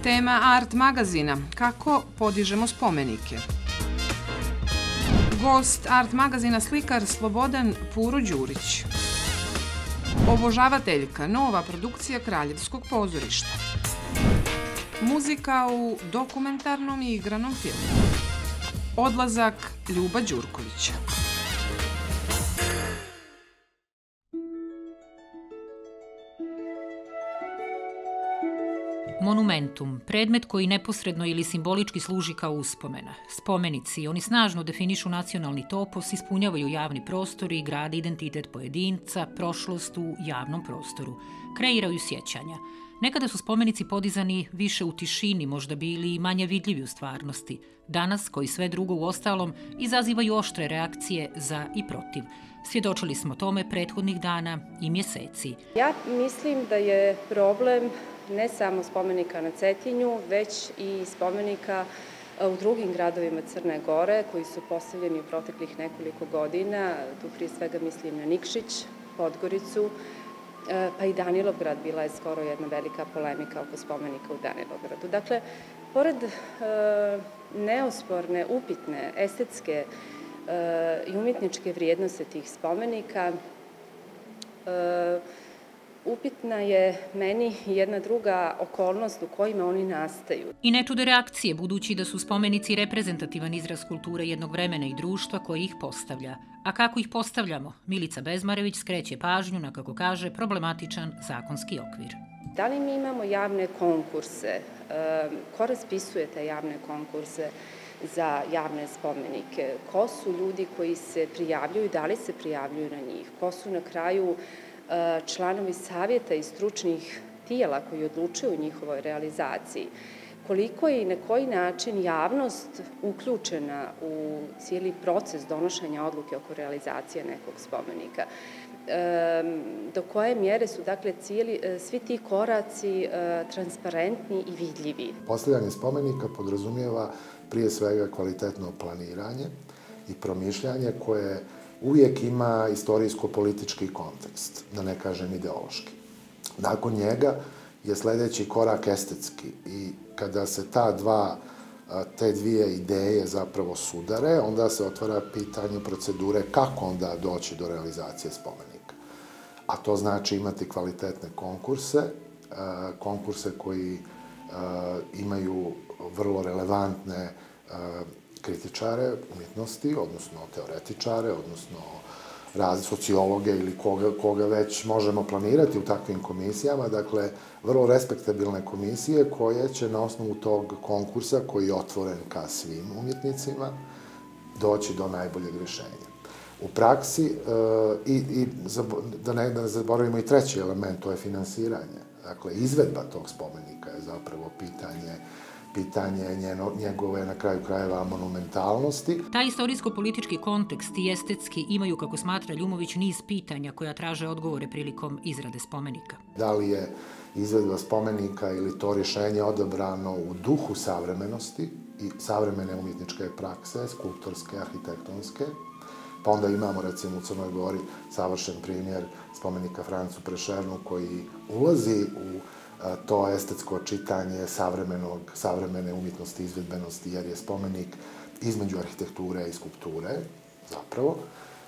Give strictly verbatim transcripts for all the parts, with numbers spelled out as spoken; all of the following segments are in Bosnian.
Tema Art magazina. Kako podižemo spomenike? Gost Art magazina slikar Slobodan Puro Đurić. Obožavateljka, nova produkcija Kraljevskog pozorišta. Muzika u dokumentarnom i igranom filmu. Odlazak Ljuba Đurkovića. Monumentum, predmet koji neposredno ili simbolički služi kao uspomena. Spomenici, oni snažno definišu nacionalni topos, ispunjavaju javni prostor i grade identitet pojedinca, prošlost u javnom prostoru. Kreiraju sjećanja. Nekada su spomenici podizani više u tišini, možda bili i manje vidljivi u stvarnosti. Danas, koji sve drugo u ostalom, izazivaju oštre reakcije za i protiv. Svjedočili smo tome prethodnih dana i mjeseci. Ja mislim da je problem ne samo spomenika na Cetinju, već i spomenika u drugim gradovima Crne Gore koji su postavljeni u proteklih nekoliko godina. Tu prije svega mislim na Nikšić, Podgoricu, pa i Danilovgrad. Bila je skoro jedna velika polemika oko spomenika u Danilovgradu. Dakle, pored neosporne, upitne, estetske i umjetničke vrijednosti tih spomenika, upitna je meni jedna druga okolnost u kojima oni nastaju. I ne čude reakcije, budući da su spomenici reprezentativan izraz kulture jednog vremena i društva koje ih postavlja. A kako ih postavljamo? Milica Bezmarević skreće pažnju na, kako kaže, problematičan zakonski okvir. Da li mi imamo javne konkurse? Ko raspisuje te javne konkurse za javne spomenike? Ko su ljudi koji se prijavljuju i da li se prijavljuju na njih? Ko su na kraju članovi savjeta i stručnih tijela koji odlučuju o njihovoj realizaciji? Koliko je i na koji način javnost uključena u cijeli proces donošenja odluke oko realizacije nekog spomenika? Do koje mjere su, dakle, cijeli, svi ti koraci transparentni i vidljivi? Postavljanje spomenika podrazumijeva prije svega kvalitetno planiranje i promišljanje koje uvijek ima istorijsko-politički kontekst, da ne kažem ideološki. Nakon njega je sljedeći korak estetski i kada se ta dva, te dvije ideje zapravo sudare, onda se otvara pitanje procedure kako onda doći do realizacije spomenika. A to znači imati kvalitetne konkurse, konkurse koji imaju vrlo relevantne kritičare umjetnosti, odnosno teoretičare, odnosno sociologe ili koga, koga već možemo planirati u takvim komisijama. Dakle, vrlo respektabilne komisije koje će na osnovu tog konkursa, koji je otvoren ka svim umjetnicima, doći do najboljeg rješenja. U praksi, i, i da ne da zaboravimo i treći element, to je finansiranje. Dakle, izvedba tog spomenika je zapravo pitanje pitanje njeno, njegove, na kraju krajeva, monumentalnosti. Taj istorijsko-politički kontekst i estetski imaju, kako smatra Ljumović, niz pitanja koja traže odgovore prilikom izrade spomenika. Da li je izvedba spomenika ili to rješenje odabrano u duhu savremenosti i savremene umjetničke prakse, skulptorske, arhitektonske, pa onda imamo, recimo, u Crnoj Gori savršen primjer spomenika Francu Prešernu koji ulazi u to estetsko čitanje savremenog, savremene umjetnosti i izvedbenosti, jer je spomenik između arhitekture i skulpture, zapravo,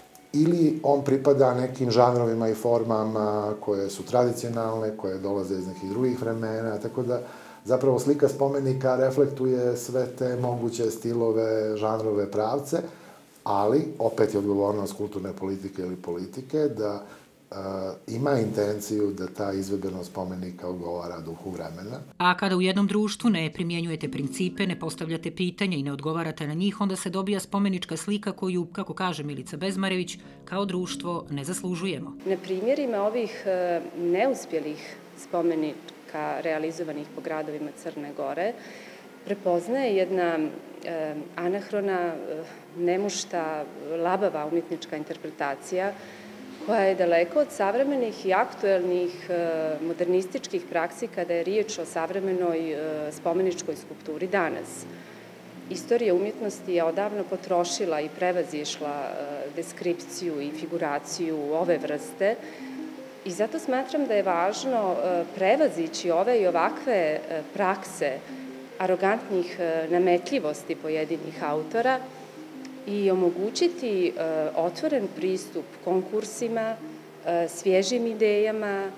ili on pripada nekim žanrovima i formama koje su tradicionalne, koje dolaze iz nekih drugih vremena, tako da zapravo slika spomenika reflektuje sve te moguće stilove, žanrove, pravce, ali opet je odgovornost kulturne politike ili politike da Uh, ima intenciju da ta izvedbenost spomenika odgovara duhu vremena. A kada u jednom društvu ne primjenjujete principe, ne postavljate pitanja i ne odgovarate na njih, onda se dobija spomenička slika koju, kako kaže Milica Bezmarević, kao društvo ne zaslužujemo. Na primjerima ovih uh, neuspjelih spomenika realizovanih po gradovima Crne Gore prepoznaje jedna uh, anahrona, uh, nemušta, labava umjetnička interpretacija koja je daleko od savremenih i aktuelnih modernističkih praksi kada je riječ o savremenoj spomeničkoj skulpturi danas. Istorija umjetnosti je odavno potrošila i prevazišla deskripciju i figuraciju ove vrste I zato smatram da je važno prevazići ove i ovakve prakse arogantnih nametljivosti pojedinih autora i omogućiti otvoren pristup konkursima, svježim idejama,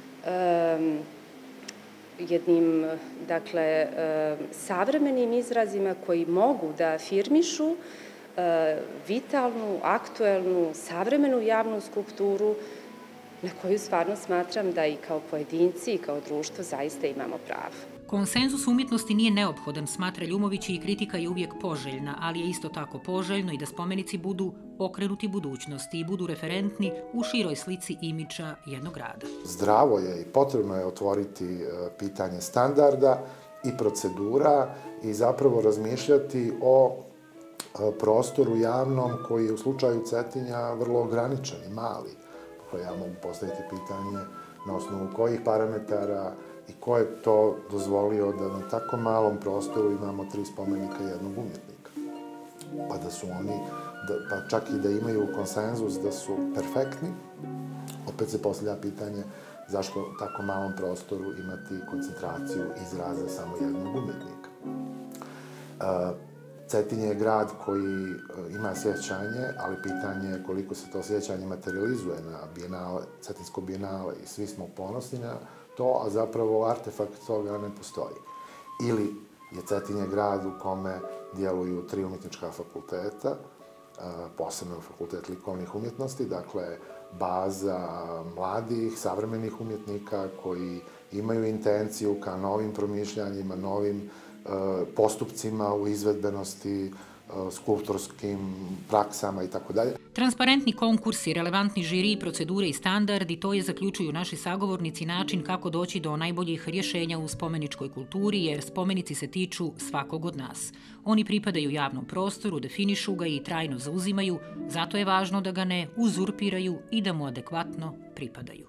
jednim, dakle, savremenim izrazima koji mogu da afirmišu vitalnu, aktuelnu, savremenu javnu skulpturu na koju stvarno smatram da i kao pojedinci i kao društvo zaista imamo pravo. Konsenzus umjetnosti nije neophodan, smatra Ljumović, i kritika je uvijek poželjna, ali je isto tako poželjno i da spomenici budu okrenuti budućnosti i budu referentni u široj slici imidža jednog grada. Zdravo je i potrebno je otvoriti pitanje standarda i procedura i zapravo razmišljati o prostoru javnom koji je u slučaju Cetinja vrlo ograničen i mali. Dakle, ja mogu postaviti pitanje na osnovu kojih parametara i ko je to dozvolio da na tako malom prostoru imamo tri spomenika jednog umjetnika. Pa da su oni, pa čak i da imaju konsenzus da su perfektni, opet se postavlja pitanje zašto u tako malom prostoru imati koncentraciju izraza samo jednog umjetnika. Cetinje je grad koji ima sjećanje, ali pitanje je koliko se to sjećanje materializuje na bijenale, Cetinsko bijenale i svi smo ponosni na to, a zapravo artefakt toga ne postoji. Ili je Cetinje grad u kome djeluju tri umjetnička fakulteta, posebno fakultet likovnih umjetnosti, dakle baza mladih, savremenih umjetnika koji imaju intenciju ka novim promišljanjima, novim postupcima u izvedbenosti, skulptorskim praksama i tako dalje. Transparentni konkursi, relevantni žiri, procedure i standardi, to je, zaključuju naši sagovornici, način kako doći do najboljih rješenja u spomeničkoj kulturi, jer spomenici se tiču svakog od nas. Oni pripadaju javnom prostoru, definišu ga i trajno zauzimaju, zato je važno da ga ne uzurpiraju i da mu adekvatno pripadaju.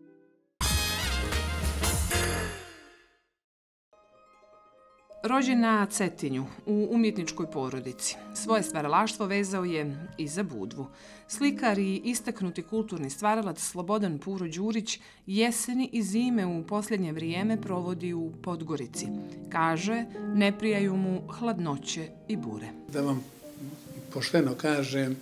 Rođen na Cetinju, u umjetničkoj porodici, svoje stvaralaštvo vezao je i za Budvu. Slikar i istaknuti kulturni stvaralac Slobodan Puro Đurić jeseni i zime u posljednje vrijeme provodi u Podgorici. Kaže, ne prijaju mu hladnoće i bure. Da vam pošteno kažem,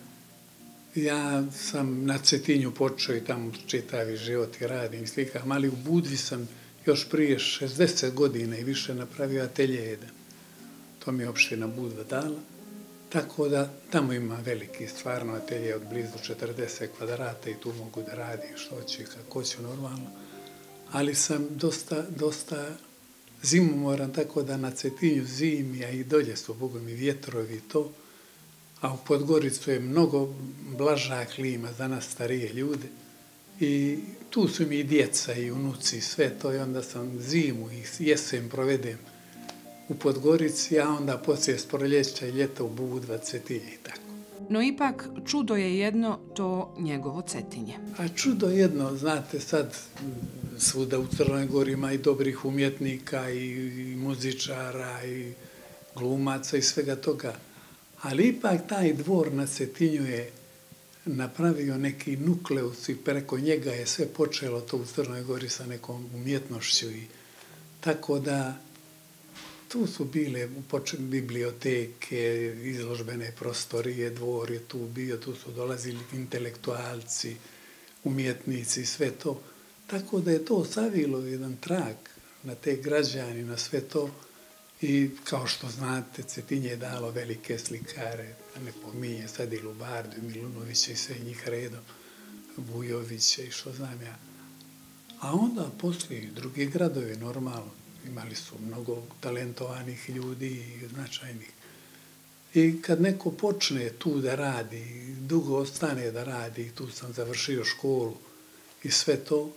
ja sam na Cetinju počeo i tamo čitavi život i radim i slikam, ali u Budvi sam još prije šezdeset godina i više napravio atelje jedan. To mi je opština Budva dala. Tako da tamo ima veliki stvarno atelje od blizu četrdeset kvadrata i tu mogu da radim što hoću i kako hoću normalno. Ali sam dosta, dosta zimomoran, tako da na Cetinju zimi, a i dolje su, Bogu mi, vjetrovi i to. A u Podgoricu je mnogo blaža klima za nas starije ljude. I tu su mi i djeca i unuci, sve to, i onda sam zimu i jesen provedem u Podgorici, a onda poslije s proljeća i ljeta u Budva, Cetinje i tako. No ipak čudo je jedno to njegovo Cetinje. A čudo jedno, znate, sad svuda u Crnoj Gori ima i dobrih umjetnika i muzičara i glumaca i svega toga, ali ipak taj dvor na Cetinju je napravio neki nukleus i preko njega je sve počelo to u Crnoj Gori sa nekom umjetnošću. I tako da tu su bile biblioteke, izložbene prostorije, dvor je tu bio, tu su dolazili intelektualci, umjetnici, sve to. Tako da je to ostavilo jedan trag na te građani, na sve to. I kao što znate, Cetinje je dalo velike slikare, da ne pominje sad i Lubardu, i Milunovića i sve njih redom, Vujovića i što znam ja. A onda poslije drugi gradovi normalno, imali su mnogo talentovanih ljudi i značajnih. I kad neko počne tu da radi, dugo ostane da radi, tu sam završio školu i sve to,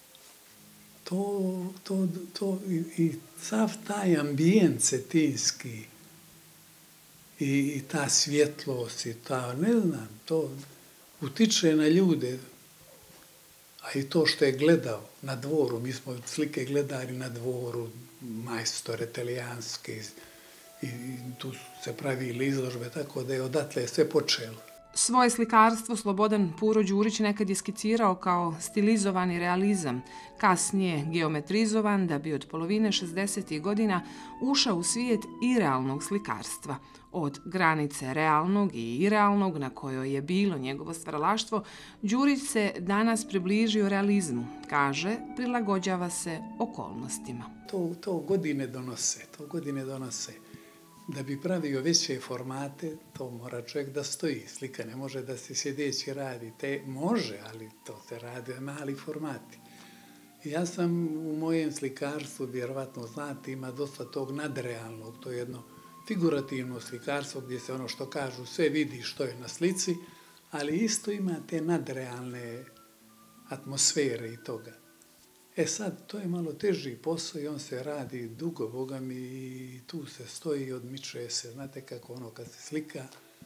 To, to, to, i, i sav taj ambijent cetinski i, i ta svjetlost i ta, ne znam, to utiče na ljude, a i to što je gledao na dvoru, mi smo slike gledali na dvoru, majstore italijanske i, i tu su se pravili izložbe, tako da je odatle sve počelo. Svoje slikarstvo Slobodan Puro Đurić nekad je skicirao kao stilizovani realizam, kasnije geometrizovan da bi od polovine šezdesetih godina ušao u svijet irealnog slikarstva. Od granice realnog i irealnog na kojoj je bilo njegovo stvaralaštvo, Đurić se danas približio realizmu. Kaže, prilagođava se okolnostima. To, to godine donose, to godine donose. Da bi pravio veće formate, to mora čovjek da stoji. Slika ne može da se sjedeći radi. Te može, ali to se radi mali formati. Ja sam u mojem slikarstvu, vjerovatno znate, ima dosta tog nadrealnog. To je jedno figurativno slikarstvo gdje se ono što kažu sve vidi što je na slici, ali isto ima te nadrealne atmosfere i toga. E sad, to je malo teži posao i on se radi dugo, Boga mi, i tu se stoji i odmičuje se. Znate kako ono kad se slika,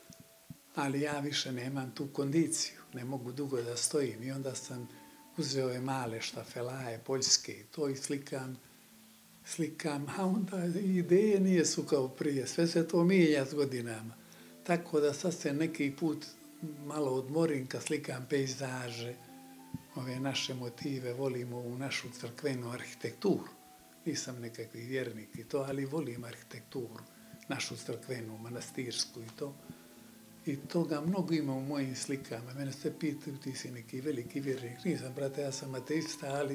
ali ja više nemam tu kondiciju, ne mogu dugo da stojim. I onda sam uzeo ove male štafelaje, poljske, i to i slikam, slikam, a onda ideje nije su kao prije, sve se to mijenja s godinama. Tako da sad se neki put malo odmorim kad slikam pejzaže, ove naše motive, volimo u našu crkvenu arhitekturu. Nisam nekakvi vjernik i to, ali volim arhitekturu, našu crkvenu, manastirsku i to. I toga mnogo ima u mojim slikama. Mene se pitaju, ti si neki veliki vjernik. Nisam, brate, ja sam ateista, ali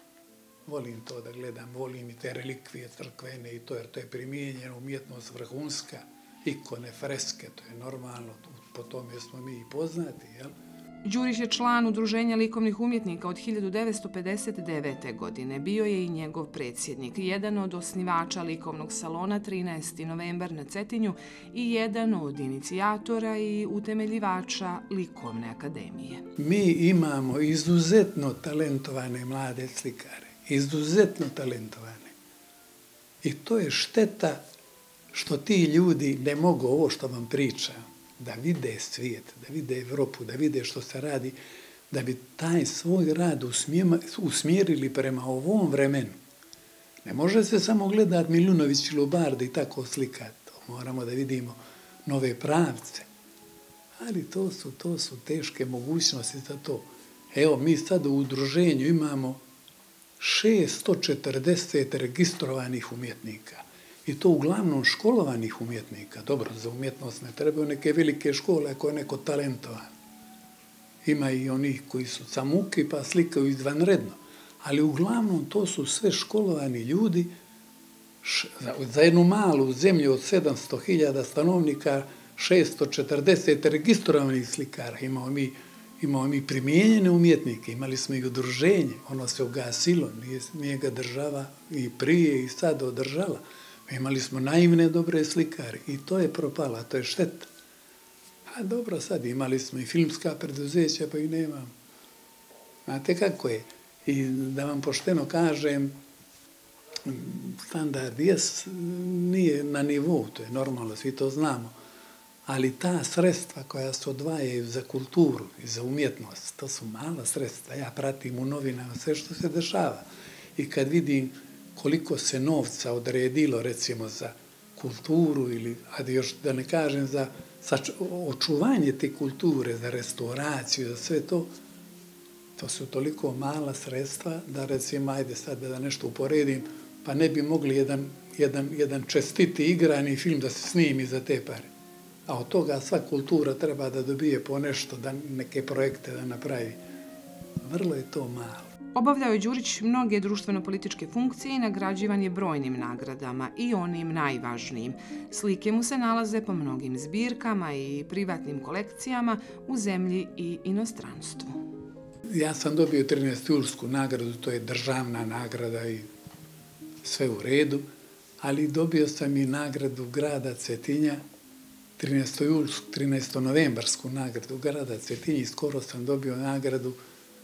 volim to da gledam, volim i te relikvije crkvene i to, jer to je primijenjeno, umjetnost vrhunska, ikone, freske, to je normalno, po tome smo mi i poznati, jel? Đurić je član Udruženja likovnih umjetnika od hiljadu devetsto pedeset devete. godine. Bio je i njegov predsjednik, jedan od osnivača likovnog salona trinaesti novembar na Cetinju i jedan od inicijatora i utemeljivača Likovne akademije. Mi imamo izuzetno talentovane mlade slikare, izuzetno talentovane. I to je šteta što ti ljudi ne mogu ovo što vam pričam, da vide svijet, da vide Evropu, da vide što se radi, da bi taj svoj rad usmjerili prema ovom vremenu. Ne može se samo gledati Milunović i Lubarda i tako slikati. Moramo da vidimo nove pravce. Ali to su, to su teške mogućnosti za to. Evo, mi sad u udruženju imamo šesto četrdeset registrovanih umjetnika. I to uglavnom školovanih umjetnika. Dobro, za umjetnost ne trebaju neke velike škole ako je neko talentovan. Ima i onih koji su samuki pa slikaju izvanredno. Ali uglavnom to su sve školovani ljudi. Za jednu malu zemlju od sedamsto hiljada stanovnika, šesto četrdeset registrovanih slikara. Imamo mi, imamo mi primijenjene umjetnike, imali smo i udruženje. Ono se ugasilo, nije, nije ga država i prije i sad održala. Imali smo naivne dobre slikare i to je propala, to je šteta. A dobro, sad imali smo i filmska preduzeća, pa i nemam. Znate kako je? I da vam pošteno kažem, standard jes, nije na nivou, to je normalno, svi to znamo. Ali ta sredstva koja se odvajaju za kulturu i za umjetnost, to su mala sredstva. Ja pratim u novinama sve što se dešava. I kad vidim koliko se novca odredilo, recimo, za kulturu ili, a još da ne kažem, za očuvanje te kulture, za restauraciju, za sve to, to su toliko mala sredstva da, recimo, ajde sad da nešto uporedim, pa ne bi mogli jedan, jedan, jedan čestiti igrani film da se snimi za te pare. A od toga sva kultura treba da dobije po nešto, da neke projekte da napravi. Vrlo je to malo. Obavljao je Đurić mnoge društveno-političke funkcije i nagrađivan je brojnim nagradama i onim najvažnijim. Slike mu se nalaze po mnogim zbirkama i privatnim kolekcijama u zemlji i inostranstvu. Ja sam dobio trinaestojulsku nagradu, to je državna nagrada i sve u redu, ali dobio sam i nagradu grada Cetinja, trinaestonovembarsku nagradu grada Cetinja i skoro sam dobio nagradu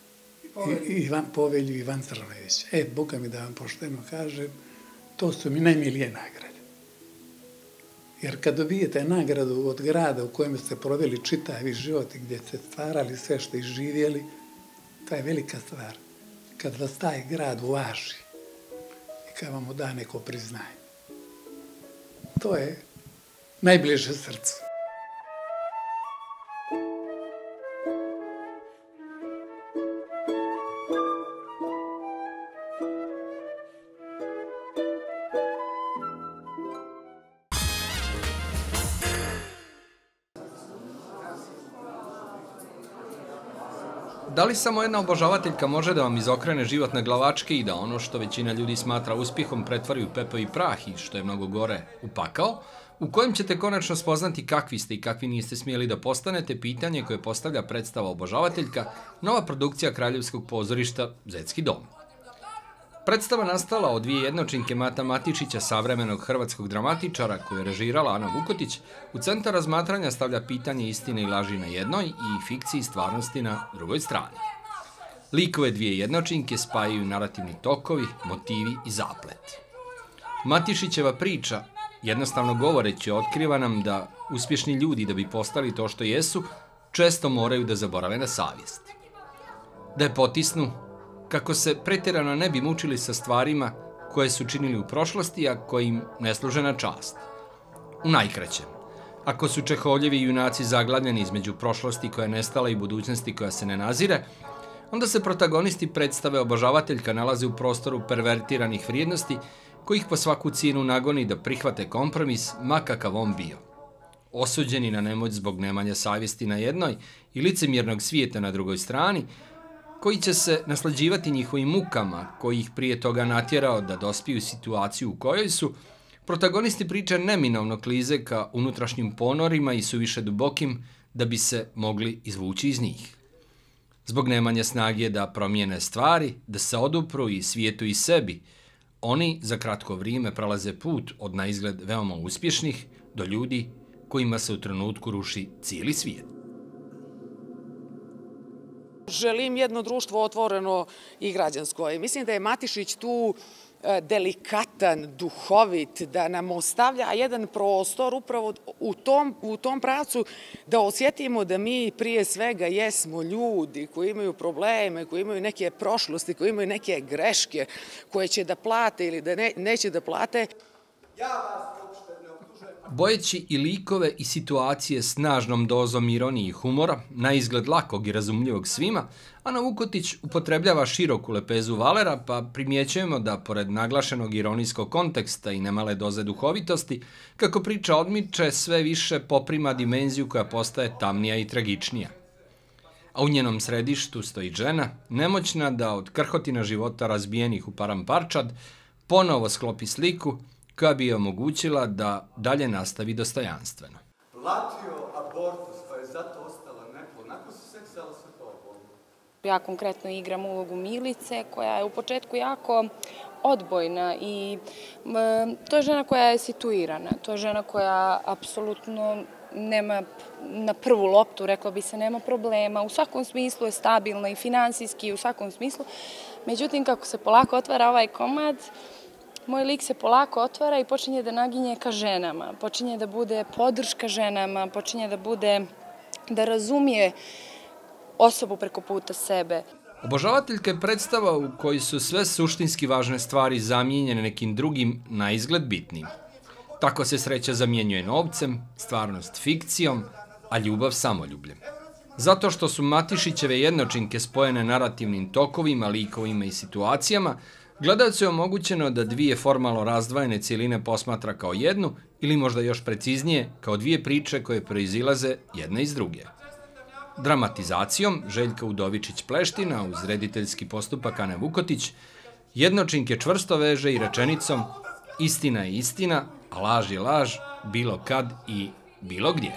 Ivan Povelju Ivan Crnojević. E, Boga mi da vam pošteno kažem, to su mi najmilije nagrade. Jer kad dobijete nagradu od grada u kojem ste proveli čitavi život i gdje ste stvarali sve što izživjeli, to je velika stvar. Kad vas taj grad uvaži i kad vam da neko priznanje. To je najbliže srcu. Da li samo jedna obožavateljka može da vam izokrene život na glavačke i da ono što većina ljudi smatra uspjehom pretvori u pepeo i prah i što je mnogo gore u pakao, u kojem ćete konačno spoznati kakvi ste i kakvi niste smjeli da postanete, pitanje koje postavlja predstava Obožavateljka, nova produkcija Kraljevskog pozorišta Zetski dom. Predstava nastala od dvije jednočinke Mata Matičića, savremenog hrvatskog dramatičara koju je režirala Ana Vukotić, u centar razmatranja stavlja pitanje istine i laži na jednoj i fikciji stvarnosti na drugoj strani. Likove dvije jednočinke spajaju narativni tokovi, motivi i zaplet. Matišićeva priča, jednostavno govoreći, otkriva nam da uspješni ljudi da bi postali to što jesu, često moraju da zaborave na savjest. Da je potisnu, kako se pretjerano ne bi mučili sa stvarima koje su činili u prošlosti, a koje im ne služe na čast. U najkraćem, ako su Čehovljevi junaci zaglavljeni između prošlosti koja je nestala i budućnosti koja se ne nazire, onda se protagonisti predstave Obožavateljka nalaze u prostoru pervertiranih vrijednosti koji ih po svaku cijenu nagoni da prihvate kompromis, ma kakav on bio. Osuđeni na nemoć zbog nemanja savjesti na jednoj i licemjernog svijeta na drugoj strani, koji će se naslađivati njihovim mukama, koji ih prije toga natjerao da dospiju situaciju u kojoj su, protagonisti priče neminovno klize ka unutrašnjim ponorima i suviše dubokim da bi se mogli izvući iz njih. Zbog nemanja snage da promijene stvari, da se odupru i svijetu i sebi, oni za kratko vrijeme prelaze put od na izgled veoma uspješnih do ljudi kojima se u trenutku ruši cijeli svijet. Želim jedno društvo otvoreno i građansko. I mislim da je Matišić tu delikatan, duhovit, da nam ostavlja jedan prostor upravo u tom, u tom pravcu da osjetimo da mi prije svega jesmo ljudi koji imaju probleme, koji imaju neke prošlosti, koji imaju neke greške koje će da plate ili da ne, neće da plate. Ja vas Bojeći i likove i situacije snažnom dozom ironije i humora, na izgled lakog i razumljivog svima, Ana Vukotić upotrebljava široku lepezu Valera, pa primjećujemo da, pored naglašenog ironijskog konteksta i nemale doze duhovitosti, kako priča odmiče, sve više poprima dimenziju koja postaje tamnija i tragičnija. A u njenom središtu stoji žena, nemoćna da od krhotina života razbijenih u paramparčad ponovo sklopi sliku koja bi je omogućila da dalje nastavi dostojanstveno. Platio abortus, pa je zato ostala neplodna. Nakon se seksala sve to obolje. Ja konkretno igram ulogu Milice, koja je u početku jako odbojna i to je žena koja je situirana. To je žena koja apsolutno nema na prvu loptu, rekla bi se, nema problema. U svakom smislu je stabilna i finansijski, u svakom smislu. Međutim, kako se polako otvara ovaj komad, moj lik se polako otvara i počinje da naginje ka ženama, počinje da bude podrška ženama, počinje da bude, da razumije osobu preko puta sebe. Obožavateljka je predstava u kojoj su sve suštinski važne stvari zamijenjene nekim drugim na izgled bitnim. Tako se sreća zamjenjuje novcem, stvarnost fikcijom, a ljubav samoljubljem. Zato što su Matišićeve jednočinke spojene narativnim tokovima, likovima i situacijama, gledalcu je omogućeno da dvije formalno razdvojene cijeline posmatra kao jednu ili možda još preciznije kao dvije priče koje proizilaze jedna iz druge. Dramatizacijom Željka Udovičić-Pleština uz rediteljski postupak Ane Vukotić jednočinke čvrsto veže i rečenicom istina je istina, a laž je laž, bilo kad i bilo gdje.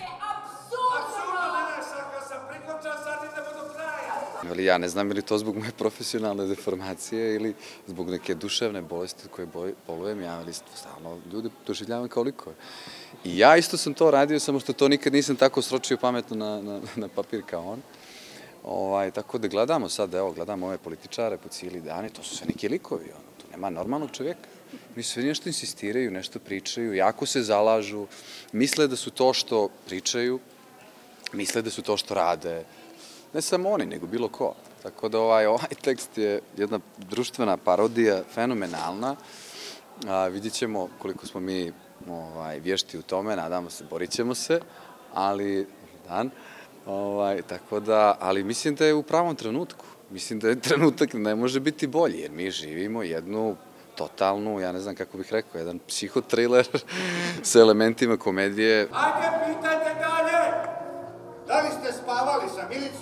Ja ne znam ili to zbog moje profesionalne deformacije ili zbog neke duševne bolesti koje bolujem ja, ali stalno ljude doživljavam kao likove. I ja isto sam to radio, samo što to nikad nisam tako sročio pametno na, na, na papir kao on. Ovaj, tako da gledamo sad, evo, gledamo ove političare po cijeli dan i to su sve neki likovi, ono, tu nema normalnog čovjeka. Mi sve nešto insistiraju, nešto pričaju, jako se zalažu, misle da su to što pričaju, misle da su to što rade. Ne samo oni, nego bilo ko. Tako da ovaj, ovaj tekst je jedna društvena parodija, fenomenalna. A, vidjet ćemo koliko smo mi ovaj, vješti u tome, nadamo se, borit ćemo se, ali dan. Ovaj, tako da, ali mislim da je u pravom trenutku. Mislim da je trenutak ne može biti bolji, jer mi živimo jednu totalnu, ja ne znam kako bih rekao, jedan psihotriler sa elementima komedije. Ajde, pitajte dalje! Da li ste spavali sa Milicom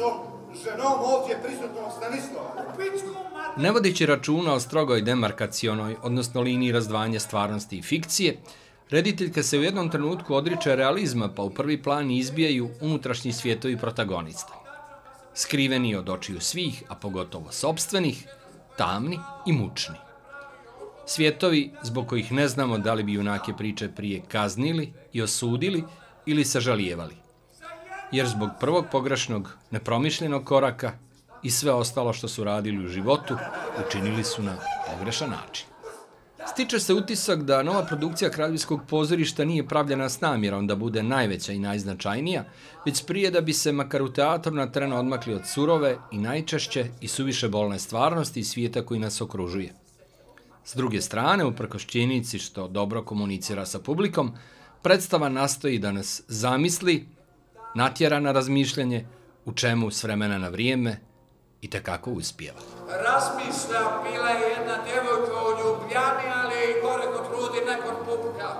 ženom ovdje prisutnog Stanislava. Ne vodeći računa o strogoj demarkacionoj, odnosno liniji razdvajanja stvarnosti i fikcije, rediteljka se u jednom trenutku odriče realizma, pa u prvi plan izbijaju unutrašnji svijetovi protagonista. Skriveni od očiju svih, a pogotovo sopstvenih, tamni i mučni. Svijetovi zbog kojih ne znamo da li bi junake priče prije kaznili i osudili ili sažalijevali. Jer zbog prvog pogrešnog, nepromišljenog koraka i sve ostalo što su radili u životu, učinili su na pogrešan način. Stiče se utisak da nova produkcija Kraljevskog pozorišta nije pravljena s namjerom da bude najveća i najznačajnija, već prije da bi se makar u teatru na tren odmakli od surove i najčešće i suviše bolne stvarnosti i svijeta koji nas okružuje. S druge strane, uprkos činjenici što dobro komunicira sa publikom, predstava nastoji da nas zamisli, natjera na razmišljanje, u čemu s vremena na vrijeme i tekako uspijeva. Razmišlja, bila je jedna djevojka u Ljubljani, ali i gore kod Rudi nekog pupka.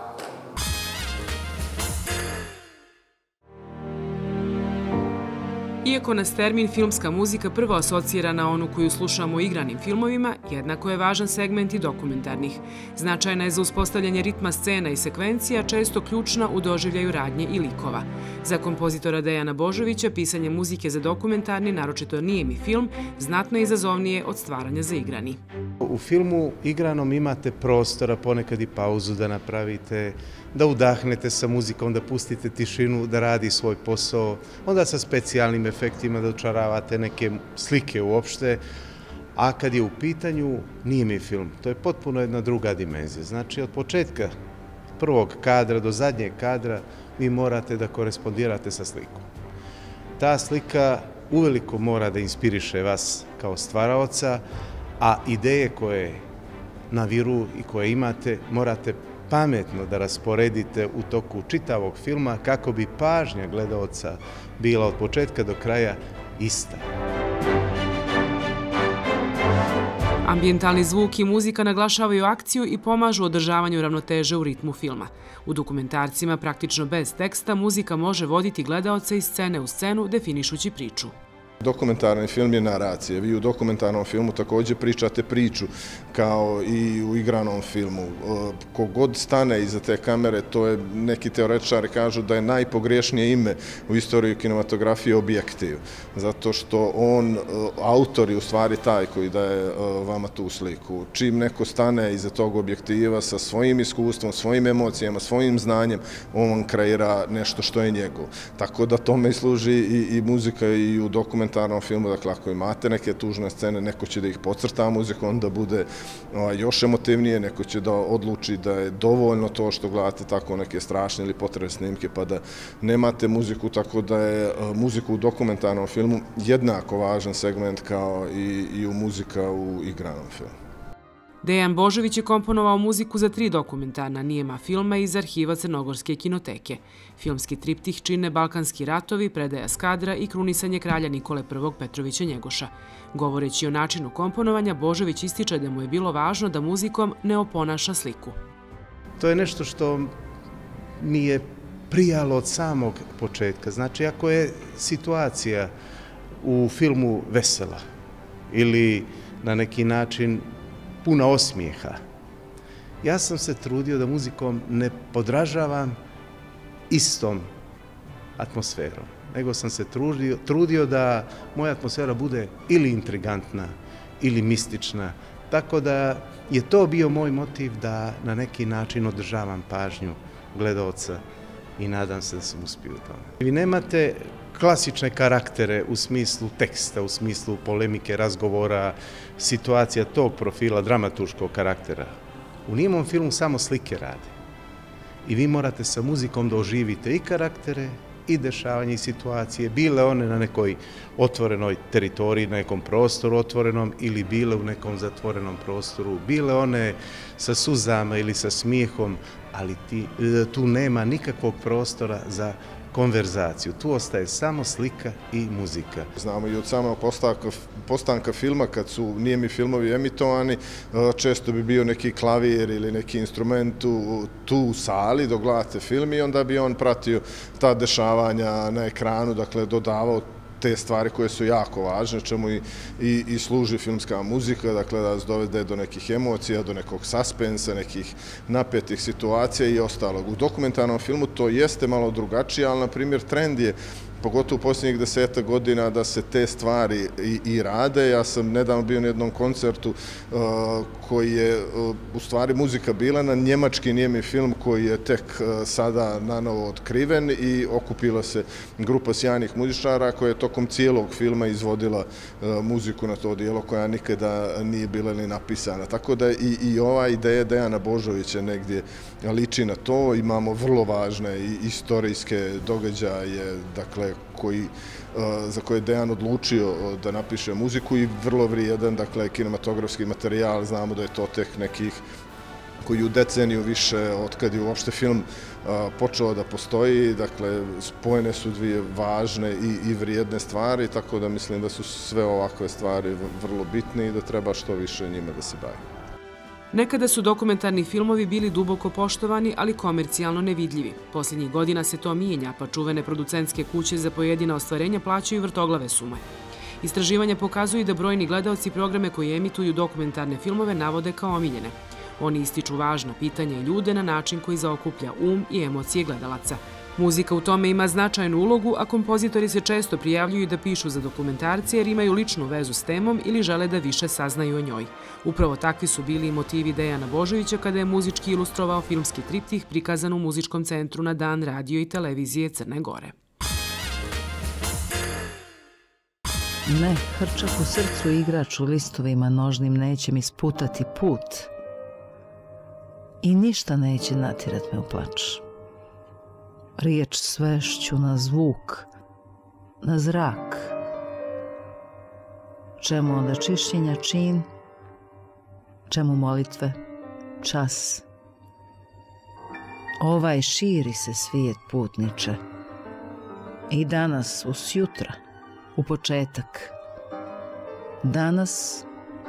Iako nas termin filmska muzika prvo asocira na onu koju slušamo u igranim filmovima, jednako je važan segment i dokumentarnih. Značajna je za uspostavljanje ritma scena i sekvencija, često ključna u doživljaju radnje i likova. Za kompozitora Dejana Božovića pisanje muzike za dokumentarni, naročito nijemi film, znatno je izazovnije od stvaranja za igrani. U filmu igranom imate prostora, ponekad i pauzu da napravite, da udahnete sa muzikom, da pustite tišinu, da radi svoj posao, onda sa specijalnim efektima da očaravate neke slike uopšte, a kad je u pitanju nijemi film, to je potpuno jedna druga dimenzija. Znači, od početka prvog kadra do zadnjeg kadra vi morate da korespondirate sa slikom. Ta slika uveliko mora da inspiriše vas kao stvaraoca, a ideje koje naviru i koje imate morate pametno da rasporedite u toku čitavog filma kako bi pažnja gledaoca bila od početka do kraja ista. Ambijentalni zvuk i muzika naglašavaju akciju i pomažu održavanju ravnoteže u ritmu filma. U dokumentarcima, praktično bez teksta, muzika može voditi gledaoce iz scene u scenu, definišući priču. Dokumentarni film je naracija. Vi u dokumentarnom filmu također pričate priču kao i u igranom filmu. Kogod stane iza te kamere, to je, neki teoretičari kažu da je najpogriješnije ime u istoriji kinematografije objektiv. Zato što on, autor je u stvari taj koji daje vama tu sliku. Čim neko stane iza tog objektiva sa svojim iskustvom, svojim emocijama, svojim znanjem, on kreira nešto što je njegov. Tako da tome služi i, i muzika i u dokumentarnom filmu, dakle ako imate neke tužne scene, neko će da ih podcrta muzikom, da bude još emotivnije, neko će da odluči da je dovoljno to što gledate tako neke strašne ili potrebne snimke, pa da nemate muziku, tako da je muzika u dokumentarnom filmu jednako važan segment kao i, i u muzika u igranom filmu. Dejan Božović je komponovao muziku za tri dokumentarna nijema filma iz arhiva Crnogorske kinoteke. Filmski triptih čine Balkanski ratovi, Predaja Skadra i Krunisanje kralja Nikole prvog Petrovića Njegoša. Govoreći o načinu komponovanja, Božović ističe da mu je bilo važno da muzikom ne oponaša sliku. To je nešto što mi je prijalo od samog početka. Znači, ako je situacija u filmu vesela ili na neki način puna osmijeha, ja sam se trudio da muzikom ne podražavam istom atmosferom, nego sam se trudio, trudio da moja atmosfera bude ili intrigantna, ili mistična, tako da je to bio moj motiv da na neki način održavam pažnju gledaoca i nadam se da sam uspio u tome. Vi nemate klasične karaktere u smislu teksta, u smislu polemike, razgovora, situacija tog profila, dramaturškog karaktera. U nijemom filmu samo slike rade. I vi morate sa muzikom da oživite i karaktere, i dešavanje, i situacije, bile one na nekoj otvorenoj teritoriji, na nekom prostoru otvorenom, ili bile u nekom zatvorenom prostoru, bile one sa suzama ili sa smijehom, ali ti, tu nema nikakvog prostora za konverzaciju. Tu ostaje samo slika i muzika. Znamo i od samog postanka, postanka filma, kad su nijemi filmovi emitovani, često bi bio neki klavir ili neki instrument u, tu u sali dok gledate film i onda bi on pratio ta dešavanja na ekranu, dakle dodavao te stvari koje su jako važne, čemu i, i, i služi filmska muzika, dakle da nas dovede do nekih emocija, do nekog suspensa, nekih napetih situacija i ostalog. U dokumentarnom filmu to jeste malo drugačije, ali na primjer trend je pogotovo u posljednjih deseta godina da se te stvari i, i rade. Ja sam nedavno bio na jednom koncertu uh, koji je uh, u stvari muzika bila na njemački nijemi film koji je tek uh, sada nanovo otkriven i okupila se grupa sjajnih muzičara koja je tokom cijelog filma izvodila uh, muziku na to dijelo koja nikada nije bila ni napisana. Tako da i, i ova ideja Dejana Božovića negdje liči na to. Imamo vrlo važne i istorijske događaje, dakle, koji, za koje je Dejan odlučio da napiše muziku i vrlo vrijedan, dakle, kinematografski materijal. Znamo da je to tek nekih koji u deceniju više od kad je uopšte film počeo da postoji, dakle, spojene su dvije važne i, i vrijedne stvari, tako da mislim da su sve ovakve stvari vrlo bitne i da treba što više njima da se bavi. Nekada su dokumentarni filmovi bili duboko poštovani, ali komercijalno nevidljivi. Posljednjih godina se to mijenja, pa čuvene producentske kuće za pojedina ostvarenja plaćaju vrtoglave sume. Istraživanja pokazuju da brojni gledaoci programe koji emituju dokumentarne filmove navode kao omiljene. Oni ističu važna pitanja i ljude na način koji zaokuplja um i emocije gledalaca. Muzika u tome ima značajnu ulogu, a kompozitori se često prijavljuju da pišu za dokumentarce jer imaju ličnu vezu s temom ili žele da više saznaju o njoj. Upravo takvi su bili i motivi Dejana Božovića kada je muzički ilustrovao filmski triptih prikazan u Muzičkom centru na Dan radio i televizije Crne Gore. Ne, hrčak u srcu igrač u listovima nožnim neće mi sputati put i ništa neće natjerat me u plač. Riječ svešću na zvuk, na zrak. Čemu onda čišćenja čin, čemu molitve, čas. Ovaj širi se svijet putniče. I danas uz jutra, u početak. Danas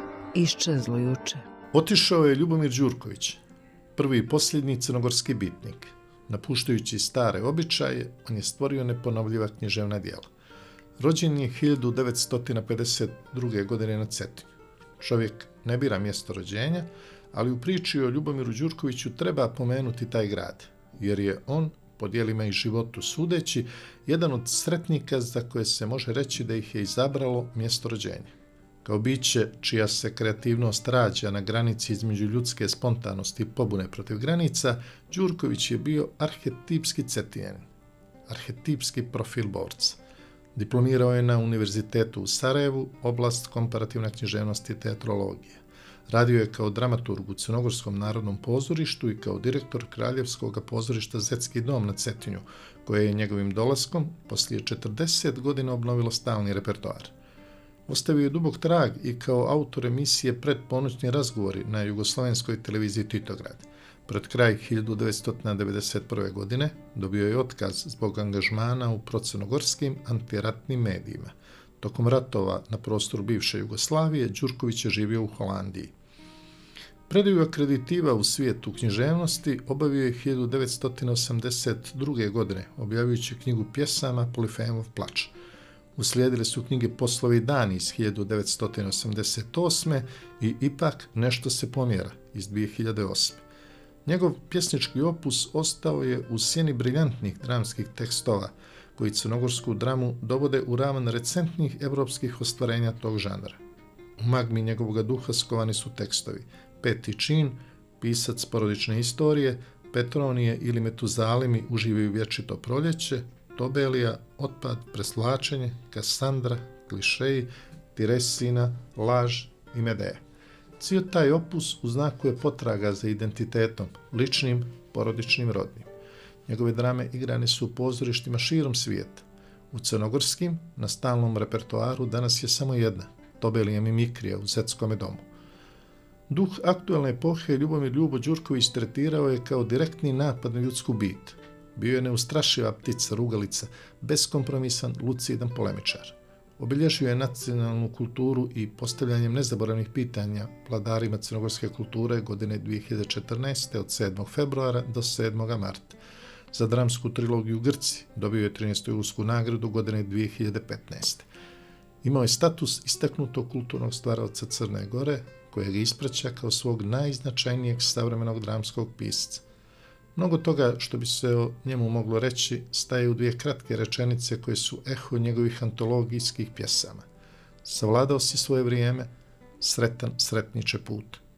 iščezlo juče. Otišao je Ljubomir Đurković, prvi i posljednji crnogorski bitnik. Napuštajući stare običaje, on je stvorio neponovljiva književna djela. Rođen je hiljadu devetsto pedeset druge. godine na Cetinju. Čovjek ne bira mjesto rođenja, ali u priči o Ljubomiru Đurkoviću treba pomenuti taj grad, jer je on, po djelima i životu sudeći, jedan od sretnika za koje se može reći da ih je izabralo mjesto rođenja. Kao biće čija se kreativnost rađa na granici između ljudske spontanosti i pobune protiv granica, Đurković je bio arhetipski Cetinjanin, arhetipski profil borca. Diplomirao je na Univerzitetu u Sarajevu, oblast komparativna književnost i teatrologije. Radio je kao dramaturg u Crnogorskom narodnom pozorištu i kao direktor Kraljevskog pozorišta Zetski dom na Cetinju, koje je njegovim dolaskom poslije četrdeset godina obnovilo stalni repertoar. Ostavio je dubok trag i kao autor emisije Predponoćni razgovori na jugoslovenskoj televiziji Titograd. Pred kraj hiljadu devetsto devedeset prve. godine dobio je otkaz zbog angažmana u procrnogorskim antiratnim medijima. Tokom ratova na prostoru bivše Jugoslavije Đurković je živio u Holandiji. Predaju akreditiva u svijetu književnosti obavio je hiljadu devetsto osamdeset druge. godine, objavljujući knjigu pjesama Polifemov plač. Uslijedile su knjige Poslovi i dani iz hiljadu devetsto osamdeset osme. i Ipak nešto se pomjera iz dvije hiljade osme. Njegov pjesnički opus ostao je u sjeni briljantnih dramskih tekstova, koji crnogorsku dramu dovode u ravan recentnih evropskih ostvarenja tog žanra. U magmi njegovog duha skovani su tekstovi Peti čin, Pisac porodične istorije, Petronije ili Metuzalimi uživaju vječito proljeće, Tobelija, Otpad, Presvlačenje, Kasandra, Klišeji, Tiresina, Laž i Medeja. Cijel taj opus u znaku je potraga za identitetom, ličnim, porodičnim, rodnim. Njegove drame igrane su u pozorištima širom svijeta. U crnogorskim, na stalnom repertoaru, danas je samo jedna, Tobelija Mimikrija u Zetskome domu. Duh aktuelne epohe Ljubomir Ljubo Đurković tretirao je kao direktni napad na ljudsku bit. Bio je neustrašiva ptica, rugalica, beskompromisan, lucidan polemičar. Obilježio je nacionalnu kulturu i postavljanjem nezaboravnih pitanja vladarima crnogorske kulture godine dvije hiljade četrnaeste. od sedmog februara do sedmog marta. za dramsku trilogiju Grci. Dobio je trinaestu Julsku nagradu godine dvije hiljade petnaeste. Imao je status istaknutog kulturnog stvaraoca Crne Gore, koje ga ispraća kao svog najznačajnijeg savremenog dramskog pisca. Mnogo toga što bi se o njemu moglo reći staje u dvije kratke rečenice koje su eho njegovih antologijskih pjesama. Savladao si svoje vrijeme, sretan sretniče put.